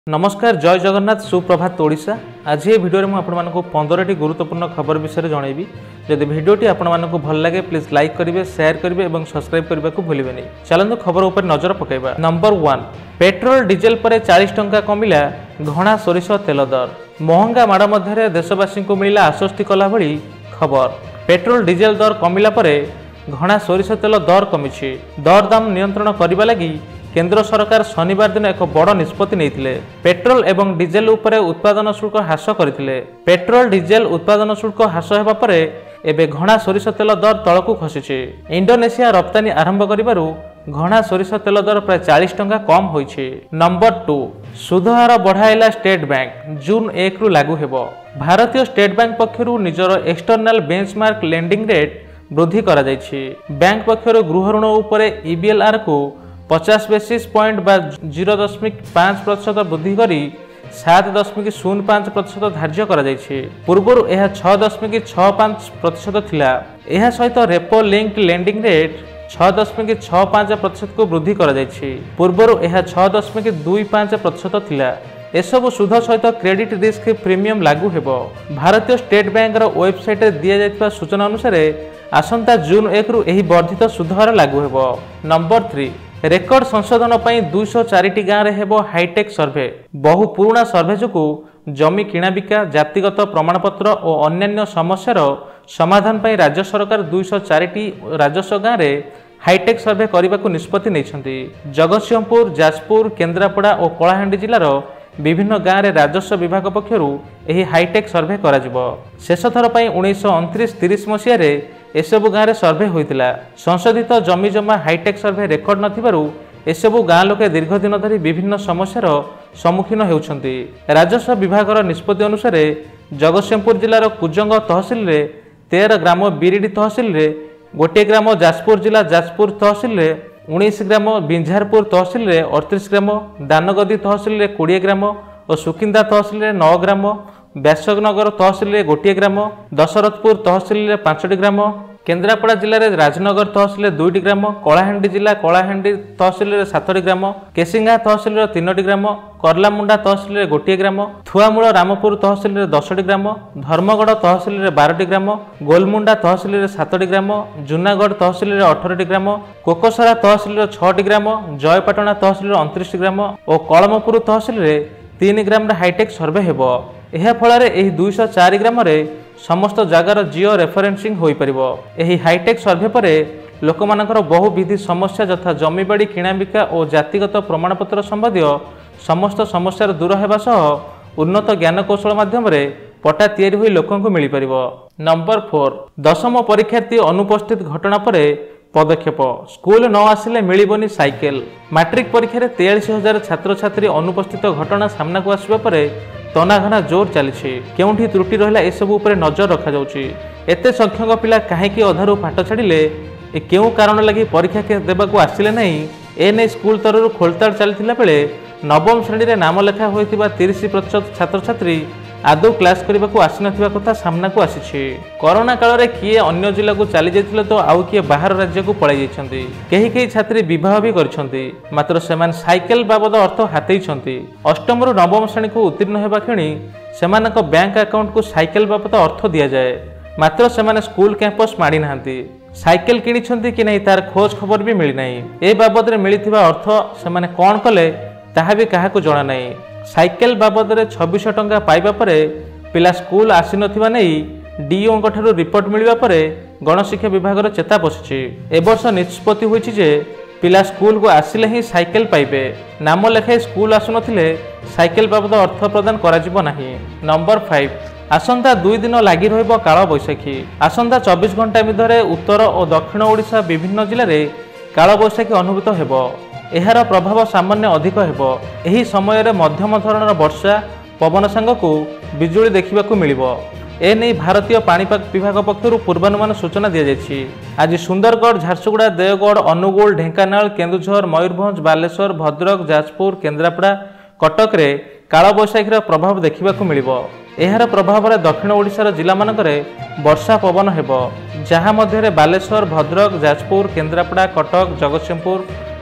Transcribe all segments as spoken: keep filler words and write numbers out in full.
नमस्कार जय जगन्नाथ सुप्रभात ओडिशा। आज ये वीडियो में आपण मानक पंद्रह टी गुरुत्वपूर्ण खबर विषय जनइबी। जदि वीडियोटी आपण मानक भल लगे प्लीज लाइक करेंगे, शेयर करेंगे और सब्सक्राइब करने को भूलिए नहीं। चलते खबर उपर नजर पकईबा। नंबर वन, पेट्रोल डीजेल पर चालीस टंका कमिला घना सोरिष तेल दर। महंगा माड़ मध्य देशवासी को मिला आश्वस्ति कला भली खबर। पेट्रोल डीजेल दर कमिला परे घना सोरिष तेल दर कमी। दर दाम नियंत्रण करने लगी केंद्र सरकार शनिवार दिन एक बड़ निष्पत्ति नहीं। पेट्रोल एवं डीजेल उपरे उत्पादन शुल्क ह्रास करथिले। पेट्रोल डीजेल उत्पादन शुल्क ह्रास हेबा परे एबे घना सोरिष तेल दर तळकु खसिछि। इंडोनेशिया रप्तानी आरंभ करिबारु घना सोरिष तेल दर प्राय चालीस टंका कम होइछि। नंबर टू, सुधहार बढ़ाइला स्टेट बैंक जून एक रु लागू हेबो। भारतीय स्टेट बैंक पक्षरु निजर एक्सटर्नल बेंचमार्क लेंडिंग रेट वृद्धि करा जाइछि। बैंक पक्षरु गृह ऋण उपरे ईबीएलआर को पचास बेसिस पॉइंट बा जीरो दशमिक पाँच प्रतिशत वृद्धि करी सात दशमिक शून्य पाँच प्रतिशत धार्य करा जाइछि। पूर्वरु यह छह दशमिक छह पाँच प्रतिशत थिला। यह सहित रेपो लिंक्ड लेंडिंग रेट छह दशमिक छह पाँच प्रतिशत को वृद्धि करा जाइछि। पूर्वरु यह छह दशमिक दुई पाँच प्रतिशत थिला। एसबु सुध सहित क्रेडिट रिस्क प्रीमियम लागू हेबो। भारतीय स्टेट बैंक वेबसाइट दिया जायतिबा सूचना अनुसार आसंता जून एक रु एही वर्धित सुधहार लागू हेबो। नंबर थ्री, रेकर्ड संशोधन पर दुई सौ चार गाँव में हेबो हाईटेक सर्वे। बहु पुराना सर्वे जो जमी किणाबिका, जातिगत प्रमाणपत्र और अन्यान्य समस्यार समाधान पर राज्य सरकार दुई सौ चार राजस्व गाँव में हाईटेक सर्वे करने को निष्पत्ति नहीं। जगतसिंहपुर, जाजपुर, केन्द्रापड़ा और कलाहांडी जिलार विभिन्न गाँव में राजस्व विभाग पक्षरु एही हाईटेक सर्वे करा जिवो। शेष थर पर उन्नीस अणतीस तीस मसीह एसबु गाँव में सर्वे होइतिला। संशोधित जमी जमा हाईटेक सर्वे रेकर्ड नथिबारु एसबु गाँ लोके दीर्घ दिन धरी विभिन्न समस्यार सम्मुखीन हेउछन्ति। राजस्व विभागर निष्पत्ति अनुसार जगतसिंहपुर जिलार कुजंग तहसिल रे तेरह ग्राम, बिरिडी तहसिल रे गोटे ग्राम, जाजपुर जिला जाजपुर तहसिल रे उन्नीस ग्राम, बिंझारपुर तहसिल रे अड़तीस ग्राम, दानगदी तहसिल रे बीस ग्राम और सुकिंदा तहसिल रे नौ ग्राम, व्यासनगर तहसिल रे गोटे ग्राम, दशरथपुर तहसिल रे पांचटी ग्राम, केन्द्रापड़ा जिले में राजनगर तहसिल दुईटी ग्राम, कलाहांडी जिला कलाहांडी तहसिल सातटी ग्राम, केसिंगा तहसिल तीनोटी ग्राम, करलामुंडा तहसिल गोटे ग्राम, थुआमूल रामपुर तहसिल दसटी ग्राम, धर्मगढ़ तहसिल बारटी ग्राम, गोलमुंडा तहसिल सातटी ग्राम, जूनागढ़ तहसिल अठरटी ग्राम, कोकोसरा तहसिल छटी ग्राम, जयपाटना तहसिल अणतीस ग्राम और कलमपुर तहसिल तीन ग्राम हाईटेक सर्वे हेबो। एहा फଳରେ ଏହି दुई सौ चार ग्राम रे समस्त जगार जिओ रेफरेन्सिंग होई परिबो। एही हाईटेक सर्वे परे लोकमानकर बहुविधि समस्या यथा जमीबाड़ी किणाबिका और जातिगत प्रमाणपत्र संबंधी समस्त समस्या दूर हेबा सह उन्नत ज्ञानकौशल माध्यम रे पट्टा तैयारी होई लोकंकु मिली परिबो। नंबर फोर, दशम परीक्षार्थी अनुपस्थित घटना परे पदक्षेप। स्कूल न आसिले मिलिबनी साइकेल। मैट्रिक परीक्षा तेयालीस हजार छात्र छात्री अनुपस्थित घटना सामना को आसवा परे तनाघना जोर चली। केउठी त्रुटि रहिला एसबू उपरे नजर रखा जाउछि। एते संख्यक पिला काहेकि अधारू पाठ छाड़िले, ए केउ कारण लगी परीक्षा देबाकू आसिले नहीं, एने स्कूल तरफ खोलताड़ चलथिला बेले नवम श्रेणी रे नाम लेखा होइतिबा तीस प्रतिशत छात्र छात्री आदौ क्लास करने को आसी नथिबा कथा सामना को आसी। कोरोना काल रे किए अन्य जिला को चली जाइथिले तो आउ किए बाहर राज्य को पळाई जाइछन्ति। केही केही छात्री विवाह भी करछन्ति, मात्र सेमान साइकेल बाबद अर्थ हातेइछन्ति। अष्टम रु नवम श्रेणी को उत्तीर्ण हेबा क्षणी सेमानक बैंक अकाउंट को साइकेल बाबद अर्थ दिया जाए, मात्र सेमाने स्कूल कैंपस माडी नाहंती। साइकेल किनिछन्ति कि नहीं तार खोज खबर भी मिली नहीं। ए बाबद रे मिलिथिबा अर्थ सेमाने कोन कले ताहा भी काहाकू जणा नहीं। साइकेल बाबद रे छब्बीस टंका पाइबा परे पिला स्कूल आसी नथिबा नहीं डीओ ठारू रिपोर्ट मिलवा परे गणशिक्षा विभाग चेता बसिछि। ए वर्ष निष्पत्ति होइछि जे पिला स्कूल को आसिले ही साइकेल पाइबे। नाम लेखाई स्कूल आसु नथिले साइकेल बाबद अर्थ प्रदान करा जिवो नाही। नंबर फाइव, आसंता दुई दिन लगी रहिबो काल बैशाखी। आसंता चौबीस घंटा भितर उत्तर और दक्षिण ओडिशा विभिन्न जिले में काल बैशाखी अनुभूत हेबो। एहार प्रभाव सामान्य अधिक हेबो। एही समय रे मध्यम धरणर वर्षा पवन सांगकू बिजुली देखिबाकू मिलिबो। ए नै भारतीय पाणीपाग विभाग पक्षरु पूर्वानुमान सूचना दिया जायछि। आज सुंदरगढ़, झारसुगुड़ा, देवगढ़, अनुगुल, ढेंकानाल, केन्दुझर, मयूरभंज, बालेश्वर, भद्रक, जाजपुर, केन्द्रापड़ा, कटक रे काल बैशाखीर प्रभाव देखिबाकू मिलिबो। एहार प्रभाव रे दक्षिण ओडिशार जिला मानकरे वर्षा पवन हेबो, जहाँ मध्य बालेश्वर, भद्रक, जाजपुर, केन्द्रापड़ा, कटक, जगतसिंहपुर,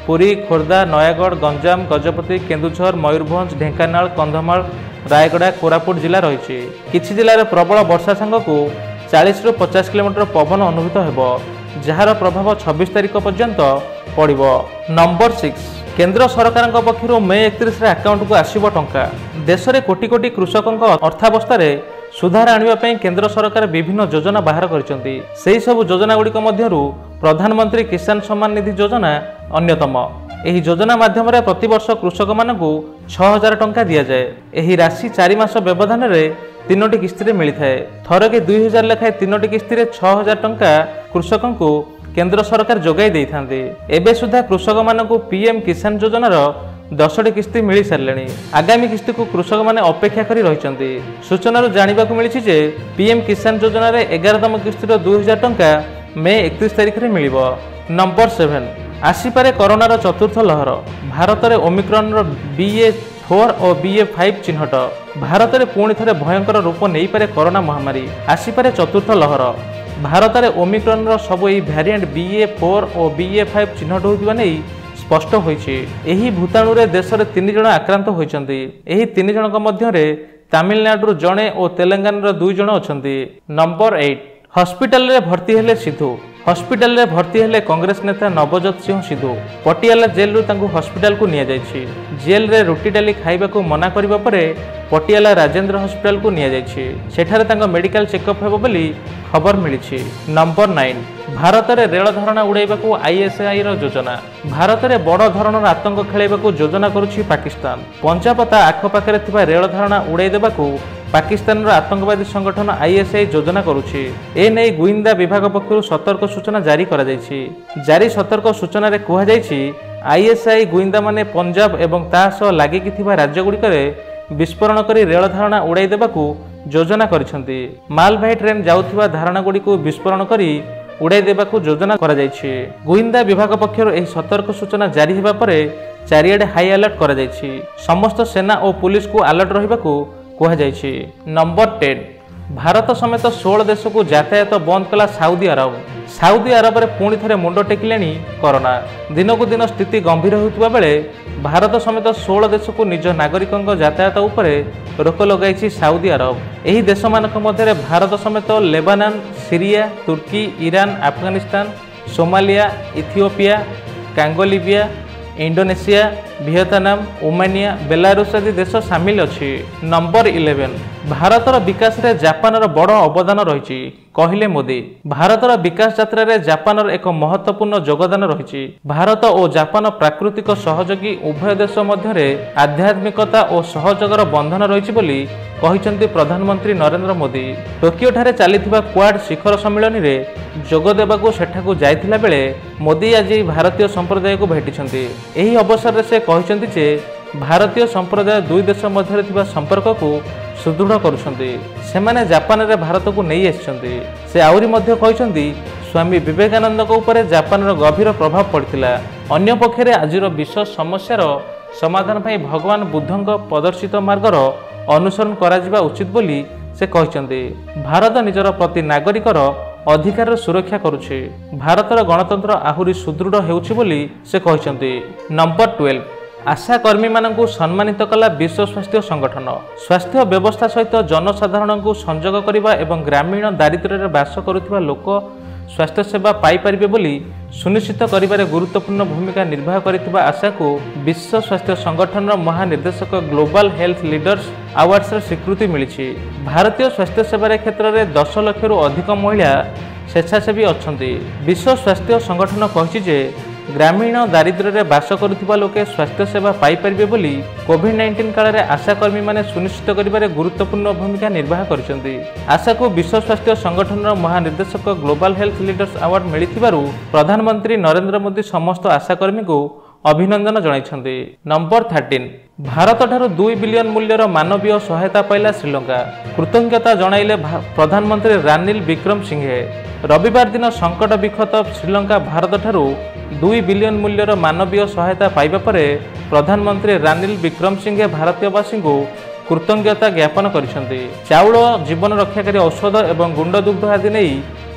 पुरी खोर्धा नयागढ़ गंजाम गजपति केन्दुझर मयूरभंज ढेंकानाल कंधमाल रायगड़ा कोरापुट जिला रही किछि जिले प्रबल वर्षा सांगक चालीस रु पचास किलोमीटर पवन अनुभूत होब जार प्रभाव छब्बीस तारिख पर्यंत पड़िबो। नंबर सिक्स केंद्र सरकार पक्षर मे एकतीस आकाउंट को आसब टंका। देश में कोटी कोटी कृषकों अर्थावस्था सुधार आने केंद्र सरकार विभिन्न योजना बाहर करछंती। सेही सब योजना गुड़िक मध्यरु प्रधानमंत्री किसान सम्मान निधि योजना अन्यतम। एही योजना माध्यम प्रतिवर्ष कृषक मानकु छह हजार टंका दिया जाए। एही राशि चारि मास व्यवधान रे तीनोटी किस्ती मिली थाए। थरके दुई हजार लेखाएं तीनोटी किस्ती छह हजार टंका कृषकों को केंद्र सरकार जोगाई दे थांते। एबे सुधा कृषक मानकु पीएम किसान योजनार दसटी किस्ती मिल सारे। आगामी किस्ती को कृषक माने अपेक्षा करी रहिचंती। सूचना जानिबा को मिलिछि जे पीएम किसान योजना रे एगारतम किस्तीर दुई हजार टंका मे एकतीस तारिख रे मिलिबो। नंबर सेवेन आसीपारे कोरोनार चतुर्थ लहर। भारत में ओमिक्रॉन बीए फोर और बीए फाइव चिन्हट। भारत में पुणी थे भयंकर रूप नहीं पारे कोरोना महामारी। आसीपारे चतुर्थ लहर। भारत में ओमिक्रॉन सब यही भैरिएंट बीए फोर और बीए फाइव चिन्हट होता नहीं स्पष्ट होइछि। एही भूताणु रे देश में तीन जन आक्रांत होइछंती। एही तीन जनक मध्यरे तमिलनाडु जणे और तेलंगाना दुई जन अछंती। नंबर एट हॉस्पिटल रे भर्ती हेले सिद्धू। हॉस्पिटल रे भर्ती हेले कांग्रेस नेता नवजोत सिंह सिद्धू। पटियाला जेल रु तांको हॉस्पिटल को निया जायछि। जेल रे रोटी डाली खाइबा को मना करिबा परे पटियाला राजेंद्र हॉस्पिटल को निया जायछि। सेठारे तांको मेडिकल चेकअप हेबो बोली खबर मिलिछि। नंबर नाइन भारत रे रेल धारणा उड़ाइबा को आईएसआई रो योजना। भारत रे बड़ धरणर आतंक खेलाइबा को योजना करुछि पाकिस्तान। पंजाबता आखपाखरे थिबा रेल धारणा उड़ाई देबा को पाकिस्तान आतंकवादी संगठन आईएसआई योजना करुछि। ए नै गुइंदा विभाग पक्षरु सतर्क सूचना जारी करा जायछि। जारी सतर्क सूचना रे कुहा जायछि आईएसआई गुइंदा माने पंजाब एवं ता सह लागिकि थिबा राज्य गुड़िकरे विस्फोरण करी रेल धारणा उड़ाई देबाकू योजना करिसंती। मालवाही ट्रेन जाउथिबा धारणा गुड़ी को विस्फोरण करी उड़ाई देबाकू योजना करा जायछि। गुइंदा विभाग पक्षरु एही सतर्क सूचना जारी हेबा परे चारिआडे हाई अलर्ट करा जायछि। समस्त सेना और पुलिस को अलर्ट रहिबाकू कहा जायछि। नंबर टेन भारत समेत सोलह देश को यातायात बंद कला साउदी अरब। साउदी अरब रे पुणी थे मुंड टेकिलेनी कोरोना। दिनकू दिन स्थिति गंभीर होता बेले भारत समेत सोलह देश को निज नागरिकों यातायात उपरे रोक लगाई साउदी अरब। एही देश मानक मध्य भारत समेत Lebanon Syria Turkey Iran Afghanistan Somalia Ethiopia Congo Libya Indonesia Vietnam Romania Belarus आदि देश सामिल अछि। नंबर इलेवेन भारतर विकास रे जापानर बड़ अवदान रही कहले मोदी। भारतर विकास यात्रा रे जापानर एक महत्वपूर्ण योगदान रही। भारत और जापान प्राकृतिक सहयोगी उभय देश मध्य आध्यात्मिकता और सहयोगर बंधन रही बोली कहिसंती प्रधानमंत्री नरेंद्र मोदी। टोकियो ठारे चलिथिबा क्वाड शिखर सम्मेलन रे जोग देबाकू सेठाकू जाइथिला बेले मोदी आज भारतीय संप्रदाय को भेटिछंती। एही अवसर रे से कहिसंती जे भारतीय संप्रदाय दुई देश मध्य थिबा संपर्क को सुदृढ़ करुछंती। सेमाने जापान रे भारत को नहीं आछंती। से आउरी मध्य कहिसंती स्वामी विवेकानंद को ऊपर जापान गभीर प्रभाव पड़िथिला। अन्य पक्षरे आजिर विश्व समस्यार समाधान पाई भगवान बुद्धंक प्रदर्शित मार्गर अनुसरण करा उचित बोली से कहिसंती। भारत निजर प्रति नागरिकर अधिकार सुरक्षा करुछि। भारतर गणतंत्र आहुरी सुदृढ़ हेउछि बोली से कहिसंती। नंबर ट्वेल्व आशा कर्मी मानकु सम्मानित कला विश्व स्वास्थ्य संगठन। स्वास्थ्य व्यवस्था सहित जनसाधारण को संजोग करने एवं ग्रामीण दारिद्र्य बास करुथिबा लोक स्वास्थ्य सेवा पाई परिबे बोली सुनिश्चित करिबारे गुरुत्वपूर्ण भूमिका निर्वाह करिथिबा आशा को विश्व स्वास्थ्य संगठन महानिर्देशक ग्लोबल हेल्थ लीडर्स अवार्ड्स स्वीकृति मिली। भारतीय स्वास्थ्य सेवा क्षेत्र में दस लाख रु अधिक महिला स्वेच्छासेवी अछंती। विश्व स्वास्थ्य संगठन कहिछि जे ग्रामीण दारिद्र्य रे बास करुथिबा लोके स्वास्थ्य सेवा पाई परिबे बोली कोविड नाइंटीन काल रे आशा कर्मी माने सुनिश्चित करिबारे गुरुत्वपूर्ण भूमिका निर्वाह करिसंती। आशा को विश्व स्वास्थ्य संगठन महानिर्देशक ग्लोबल हेल्थ लीडर्स अवार्ड मिलिथिबारु प्रधानमंत्री नरेंद्र मोदी समस्त आशा कर्मी को अभिनंदन जणाइछंती। नंबर थर्टीन भारत ठारू दुई बिलियन मूल्यर मानवीय सहायता पाइला श्रीलंका। कृतज्ञता जणाइले प्रधानमंत्री रानिल विक्रमसिंघे। रविवार दिन संकट विक्षत श्रीलंका भारत ठारू दुई बिलियन मूल्यर मानवीय सहायता पाइबा परे प्रधानमंत्री रानिल विक्रमसिंघे भारतीयवासी को कृतज्ञता ज्ञापन करिसंती। चाउल जीवन रक्षाकारी औषध एवं गुंड दुग्ध आदि नहीं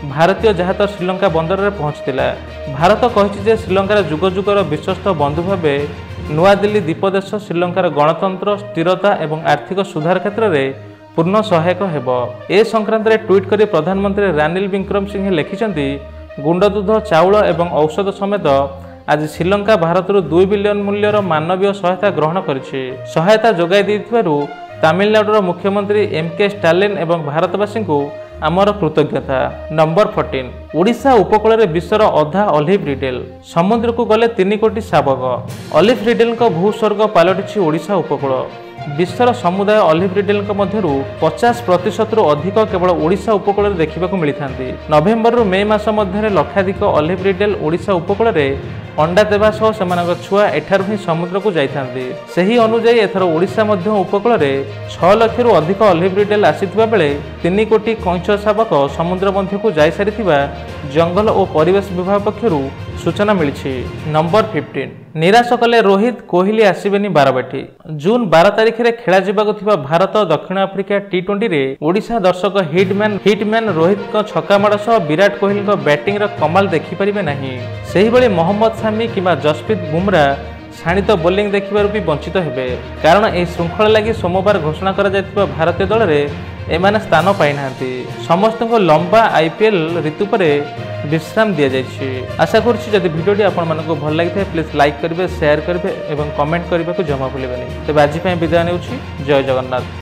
ଭାରତୀୟ ଜାହାଜ ଶ୍ରୀଲଙ୍କା ବନ୍ଦରରେ ପହଞ୍ଚିଥିଲା। ଭାରତ କହିଛି ଯେ ଶ୍ରୀଲଙ୍କାର ଯୁଗ ଯୁଗର ବିଶ୍ୱସ୍ତ ବନ୍ଧୁ ଭାବେ ନୂଆଦିଲ୍ଲୀ ଦ୍ୱୀପଦେଶ ଶ୍ରୀଲଙ୍କାର ଗଣତନ୍ତ୍ର, ସ୍ଥିରତା ଏବଂ ଆର୍ଥିକ ସୁଧାର କ୍ଷେତ୍ରରେ ପୂର୍ଣ୍ଣ ସହାୟକ ହେବ। ଏ ସଂକ୍ରାନ୍ତରେ ଟ୍ୱିଟ୍ କରି ପ୍ରଧାନମନ୍ତ୍ରୀ ରାନିଲ ବିକ୍ରମସିଂଘେ ଲେଖିଛନ୍ତି, ଗୁଣ୍ଡଦୁଧ, ଚାଉଳ ଏବଂ ଔଷଧ ସମେତ ଆଜି ଶ୍ରୀଲଙ୍କା ଭାରତରୁ ଦୁଇ ବିଲିୟନ ମୂଲ୍ୟର ମାନବୀୟ ସହାୟତା ଗ୍ରହଣ କରିଛି। ସହାୟତା ଯୋଗାଇ ଦେଇଥିବାରୁ ତାମିଲନାଡୁର ମୁଖ୍ୟମନ୍ତ୍ରୀ ଏମ୍ କେ ଷ୍ଟାଲିନ୍ ଏବଂ ଭାରତବାସୀଙ୍କୁ ଆମର କୃତଜ୍ଞତା। ନମ୍ବର ଚଉଦ, ଓଡ଼ିଶା ଉପକୂଳରେ ବିଶ୍ୱର ଅଧା ଅଲିଭ୍ ରିଡେଲ୍। ସମୁଦ୍ରକୁ ଗଲେ ତିନି କୋଟି ଶାବକ। ଅଲିଭ୍ ରିଡେଲ୍ଙ୍କ ଭୂସ୍ୱର୍ଗ ପାଲଟିଛି ଓଡ଼ିଶା ଉପକୂଳ। ବିଶ୍ୱର ସମୁଦାୟ ଅଲିଭ୍ ରିଡେଲ୍ଙ୍କ ମଧ୍ୟରୁ ପଚାଶ ପ୍ରତିଶତରୁ ଅଧିକ କେବଳ ଓଡ଼ିଶା ଉପକୂଳରେ ଦେଖିବାକୁ ମିଳିଥାନ୍ତି। ନଭେମ୍ବରରୁ ମେ ମାସ ମଧ୍ୟରେ ଲକ୍ଷାଧିକ ଅଲିଭ୍ ରିଡେଲ୍ ଓଡ଼ିଶା ଉପକୂଳରେ ଅଣ୍ଡା ଦେବା ସହ ସେମାନଙ୍କ ଛୁଆ ଏଠାରୁ ହିଁ ସମୁଦ୍ରକୁ ଯାଇଥାନ୍ତି। ସେହି ଅନୁଯାୟୀ ଏଥର ଓଡ଼ିଶା ମଧ୍ୟ ଉପକୂଳରେ ଛଅ ଲକ୍ଷରୁ ଅଧିକ ଅଲିଭ୍ ରିଡେଲ୍ ଆସିଥିବା ବେଳେ ତିନି କୋଟି କଇଁଛ ଶାବକ ସମୁଦ୍ର ମଧ୍ୟକୁ ଯାଇସାରିଥିବା ଜଙ୍ଗଲ ଓ ପରିବେଶ ବିଭାଗ ପକ୍ଷରୁ ସୂଚନା ମିଳିଛି। ନମ୍ବର ପନ୍ଦର, ନିରାଶ କଲେ ରୋହିତ, କୋହଲି ଆସିବେନି ବାରବାଟୀ। ଜୁନ୍ ବାର ତାରିଖରେ ଖେଳାଯିବାକୁ ଥିବା ଭାରତ ଦକ୍ଷିଣ ଆଫ୍ରିକା ଟି ଟ୍ୱେଣ୍ଟିରେ ଓଡ଼ିଶା ଦର୍ଶକ ହିଟମ୍ୟାନ୍ ହିଟମ୍ୟାନ୍ ରୋହିତଙ୍କ ଛକାମାଡ଼ ସହ ବିରାଟ କୋହଲିଙ୍କ ବ୍ୟାଟିଂର କମାଲ ଦେଖିପାରିବେ ନାହିଁ। ସେହିଭଳି ମହମ୍ମଦ ସାମି କିମ୍ବା ଯଶପ୍ରୀତ ବୁମରା ଶାଣିତ ବୋଲିଂ ଦେଖିବାରୁ ବି ବଞ୍ଚିତ ହେବେ, କାରଣ ଏହି ଶୃଙ୍ଖଳା ଲାଗି ସୋମବାର ଘୋଷଣା କରାଯାଇଥିବା ଭାରତୀୟ ଦଳରେ ଏମାନେ ସ୍ଥାନ ପାଇନାହାନ୍ତି। ସମସ୍ତଙ୍କୁ ଲମ୍ବା ଆଇପିଏଲ୍ ଋତୁ ପରେ ବିଶ୍ରାମ ଦିଆଯାଇଛି। ଆଶା କରୁଛି ଯଦି ଭିଡ଼ିଓଟି ଆପଣମାନଙ୍କୁ ଭଲ ଲାଗିଥାଏ ପ୍ଲିଜ୍ ଲାଇକ୍ କରିବେ, ସେୟାର କରିବେ ଏବଂ କମେଣ୍ଟ କରିବାକୁ ଜମା ଭୁଲିବେନି। ତେବେ ଆଜି ପାଇଁ ବିଦାୟ ନେଉଛି। ଜୟ ଜଗନ୍ନାଥ।